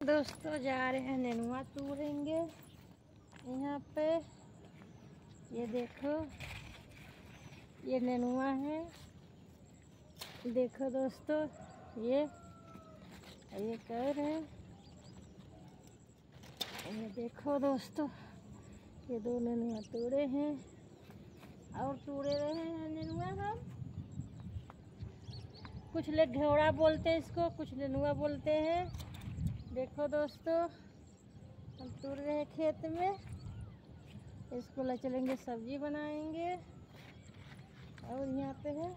दोस्तों जा रहे हैं नेनुआ तोड़ेंगे। यहाँ पे ये देखो, ये नेनुआ है। देखो दोस्तों, ये कर है। ये देखो दोस्तों, ये दो नेनुआ तोड़े हैं और तोड़े रहे हैं नेनुआ हम। कुछ लोग घेवड़ा बोलते हैं इसको, कुछ नेनुआ बोलते हैं। देखो दोस्तों, हम तोड़ रहे हैं खेत में। इसको ले चलेंगे, सब्जी बनाएंगे। और यहाँ पे है,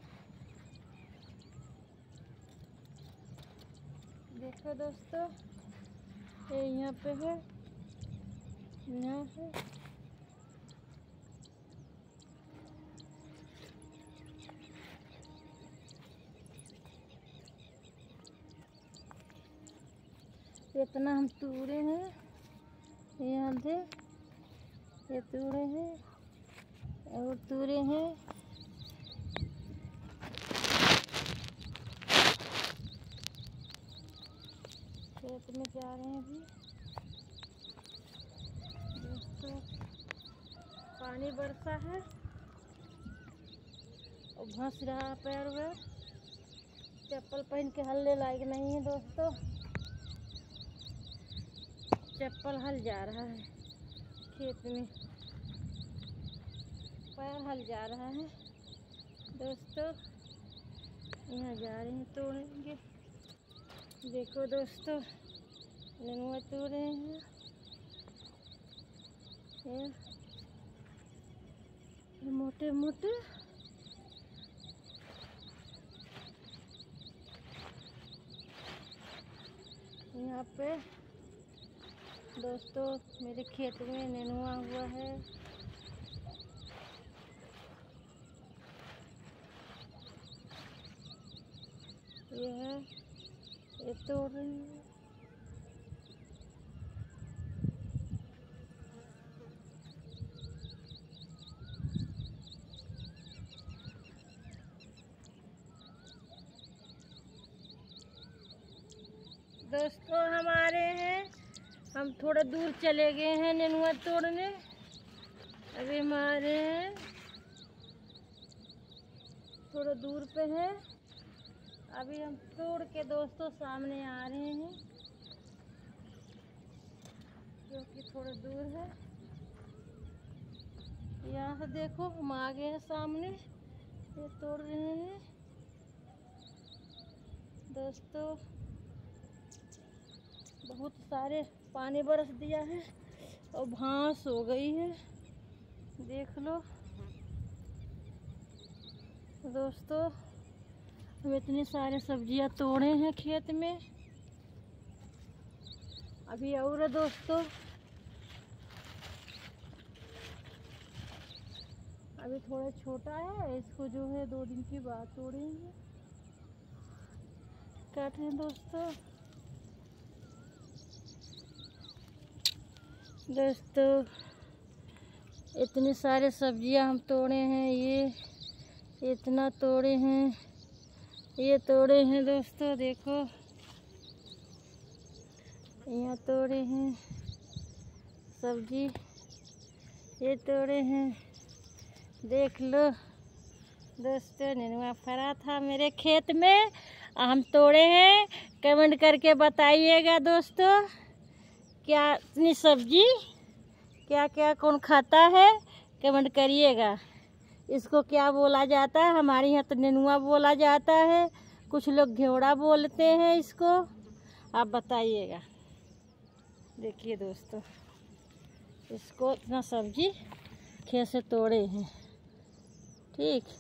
देखो दोस्तों, ये यहाँ पे है, यहाँ है। इतना हम तोड़े हैं, यहाँ से ये तोड़े हैं और तोड़े हैं। खेत में जा रहे हैं अभी। दोस्तों, पानी बरसा है और घस रहा पैर में। चप्पल पहन के हल्ले लायक नहीं है दोस्तों। चप्पल हल जा रहा है खेत में, पैर हल जा रहा है दोस्तों। यहाँ जा रहे हैं, तोड़ेंगे। देखो दोस्तों, नेनुआ तोड़ रहे हैं। ये मोटे मोटे यहाँ पे दोस्तों, मेरे खेत में नेनुआ हुआ है। ये है, ये तोड़ रही है। दोस्तों, हमारे हैं, हम थोड़ा दूर चले गए हैं नेनुआ तोड़ने। अभी हमारे हैं, थोड़ा दूर पे है। अभी हम तोड़ के दोस्तों सामने आ रहे हैं, जो कि थोड़ा दूर है। यहाँ से देखो, हम आ गए हैं सामने, ये तोड़ रहे हैं दोस्तों। बहुत सारे पानी बरस दिया है और घास हो गई है, देख लो दोस्तों। हम इतनी सारे सब्जियां तोड़े हैं खेत में। अभी और है दोस्तों, अभी थोड़ा छोटा है, इसको जो है 2 दिन के बाद तोड़ेंगे। काट रहे हैं दोस्तों। दोस्तों, इतने सारे सब्जियां हम तोड़े हैं। ये इतना तोड़े हैं, ये तोड़े हैं दोस्तों। देखो, यहाँ तोड़े हैं सब्जी, ये तोड़े हैं। देख लो दोस्तों, नेनुआ फरा था मेरे खेत में, हम तोड़े हैं। कमेंट करके बताइएगा दोस्तों, क्या इतनी सब्जी क्या क्या कौन खाता है, कमेंट करिएगा। इसको क्या बोला जाता है? हमारे यहाँ तो नेनुआ बोला जाता है, कुछ लोग घेवड़ा बोलते हैं इसको। आप बताइएगा। देखिए दोस्तों, इसको इतना सब्जी खेत से तोड़े हैं। ठीक।